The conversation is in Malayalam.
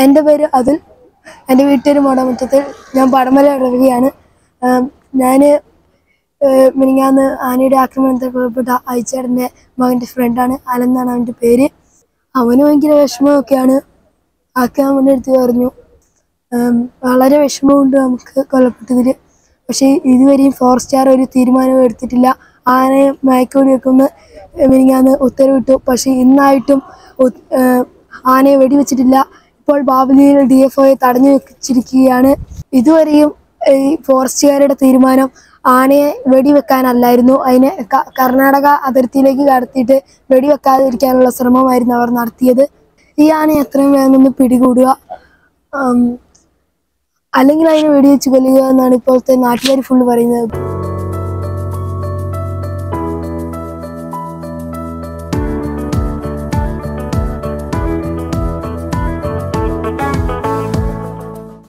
എൻ്റെ പേര് അതുൽ. എൻ്റെ വീട്ടുപേര് മോടാമുറ്റത്തിൽ. ഞാൻ പടമല ഇടവകയാണ്. ഞാൻ മിനിങ്ങാന്ന് ആനയുടെ ആക്രമണത്തിൽ കൊല്ലപ്പെട്ട അയച്ചേട്ടൻ്റെ മകൻ്റെ ഫ്രണ്ടാണ്. അലൻ എന്നാണ് അവൻ്റെ പേര്. അവന് ഭയങ്കര വിഷമമൊക്കെയാണ്. അവൻ്റെ അടുത്ത് പറഞ്ഞു വളരെ വിഷമമുണ്ട് നമുക്ക് കൊല്ലപ്പെട്ടതിൽ. പക്ഷേ ഇതുവരെയും ഫോറസ്റ്റുകാർ ഒരു തീരുമാനവും എടുത്തിട്ടില്ല. ആനയെ മയക്കുവെടിവെക്കുമെന്ന് മിനിങ്ങാന്ന് ഉത്തരവിട്ടു. പക്ഷേ ഇന്നായിട്ടും ആനയെ വെടിവെച്ചിട്ടില്ല. ഇപ്പോൾ ബാവലിയിൽ DFO തടഞ്ഞു വെച്ചിരിക്കുകയാണ്. ഇതുവരെയും ഈ ഫോറസ്റ്റുകാരുടെ തീരുമാനം ആനയെ വെടിവെക്കാനല്ലായിരുന്നു. അതിനെ കർണാടക അതിർത്തിയിലേക്ക് കടത്തിയിട്ട് വെടിവെക്കാതിരിക്കാനുള്ള ശ്രമമായിരുന്നു അവർ നടത്തിയത്. ഈ ആനയെ എത്രയും വേഗം ഒന്ന് പിടികൂടുക, അല്ലെങ്കിൽ അതിനെ വെടിവെച്ച് കൊല്ലുക എന്നാണ് ഇപ്പോഴത്തെ നാട്ടുകാർ ഫുള്ള് പറയുന്നത്.